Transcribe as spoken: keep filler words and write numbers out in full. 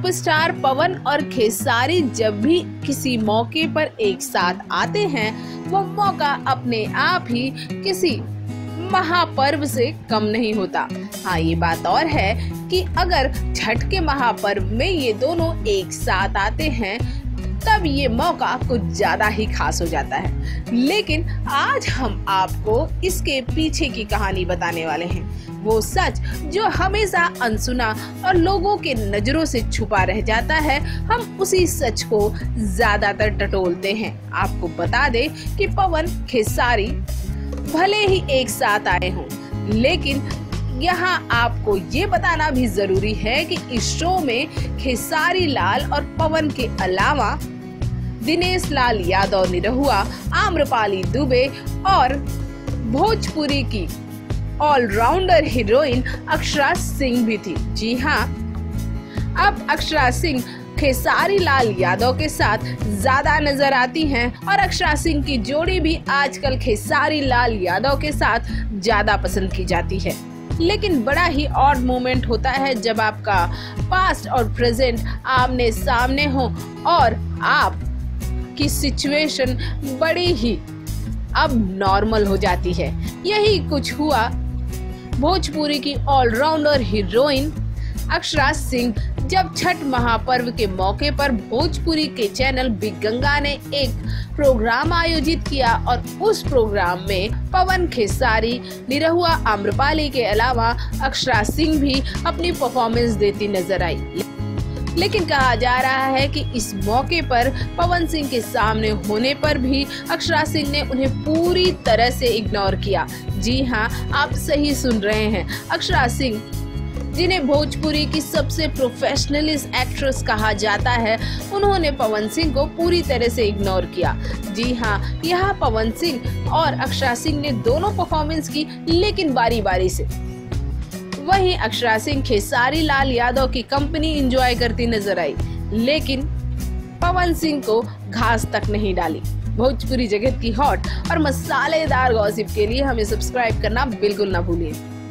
Superstar पवन और खेसारी जब भी किसी मौके पर एक साथ आते हैं, वो मौका अपने आप ही किसी महापर्व से कम नहीं होता। हाँ, ये बात और है कि अगर छठ के महापर्व में ये दोनों एक साथ आते हैं तब ये मौका कुछ ज्यादा ही खास हो जाता है। लेकिन आज हम आपको इसके पीछे की कहानी बताने वाले हैं, वो सच जो हमेशा अनसुना और लोगों के नजरों से छुपा रह जाता है। हम उसी सच को ज्यादातर टटोलते हैं। आपको बता दें कि पवन खेसारी भले ही एक साथ आए हों, लेकिन यहाँ आपको ये बताना भी जरूरी है कि इस शो में खेसारी लाल और पवन के अलावा दिनेश लाल यादव निरहुआ, आम्रपाली दुबे और भोजपुरी की ऑलराउंडर हीरोइन अक्षरा सिंह भी थी। जी हाँ, अब अक्षरा सिंह खेसारी लाल यादव के साथ ज्यादा नजर आती हैं और अक्षरा सिंह की जोड़ी भी आजकल खेसारी लाल यादव के साथ ज्यादा पसंद की जाती है। लेकिन बड़ा ही ऑड मोमेंट होता है जब आपका पास्ट और प्रेजेंट आमने सामने हो और आप की सिचुएशन बड़ी ही अब नॉर्मल हो जाती है। यही कुछ हुआ भोजपुरी की ऑलराउंडर हीरोइन अक्षरा सिंह जब छठ महापर्व के मौके पर भोजपुरी के चैनल बिग गंगा ने एक प्रोग्राम आयोजित किया और उस प्रोग्राम में पवन खेसारी, निरहुआ, आम्रपाली के अलावा अक्षरा सिंह भी अपनी परफॉर्मेंस देती नजर आई। लेकिन कहा जा रहा है कि इस मौके पर पवन सिंह के सामने होने पर भी अक्षरा सिंह ने उन्हें पूरी तरह से इग्नोर किया। जी हाँ, आप सही सुन रहे हैं। अक्षरा सिंह, जिन्हें भोजपुरी की सबसे प्रोफेशनलिस्ट एक्ट्रेस कहा जाता है, उन्होंने पवन सिंह को पूरी तरह से इग्नोर किया। जी हाँ, यहाँ पवन सिंह और अक्षरा सिंह ने दोनों परफॉर्मेंस की, लेकिन बारी बारी से। वहीं अक्षरा सिंह खेसारी लाल यादव की कंपनी एंजॉय करती नजर आई, लेकिन पवन सिंह को घास तक नहीं डाली। भोजपुरी जगत की हॉट और मसालेदार गॉसिप के लिए हमें सब्सक्राइब करना बिल्कुल ना भूलिए।